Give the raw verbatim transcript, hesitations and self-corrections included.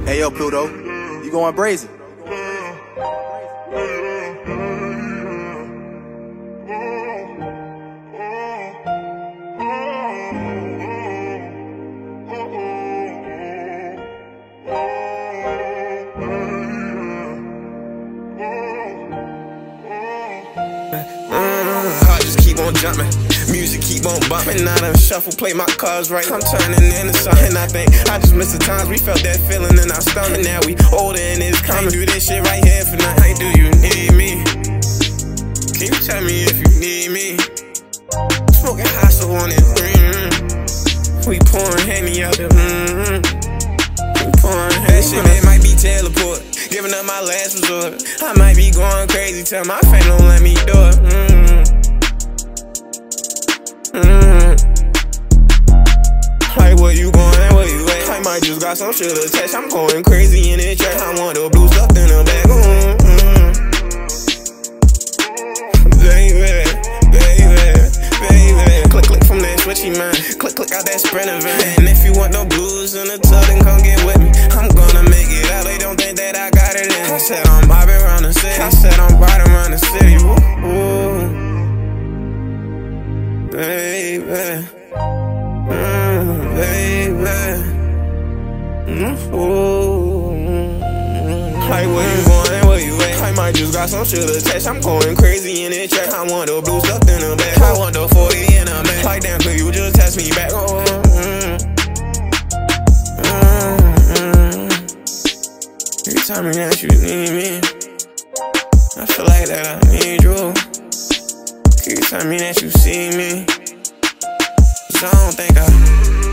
Hey yo, Pluto, you going brazen? Heart just keep on jumping, music keep on bumping. I done shuffle, play my cards right, I'm turning into something. I think I just miss the times we felt that feeling in our stomach. Now we older and it's coming. Do this shit right here for nothing. Do you need me? Can you tell me if you need me? Smoking hot, so on it. Mm-hmm. We pouring Henny out there. Mm-hmm. We pouring Henny. That shit, it might be teleport, giving up my last resort. I might be going crazy till my fam don't let me do it. Mm-hmm. Mm-hmm. Like where you going, where you at? I might just got some shit attached. I'm going crazy in this track. I want the blue stuff in the back. Mm-hmm. Baby, baby, baby. Click, click from that switchy man. Click, click out that Sprinter van. And if you want no blues in the tub, then come get with me. I'm gonna make it out. They don't think that I got it in. I said I'm bobbing around the city. I said I'm riding around the city. Ooh, ooh. Baby, mm, baby, mm, ooh. Like where you going, where you at? I might just got some shit attached. I'm going crazy in this track. I want the blue stuff in the back. I want the forty in the back. Like damn, could you just test me back? Oh, mm, mm, mm. You tell me that you need me. I feel like that I need you. Can you tell me that you see me? 'Cause I don't think I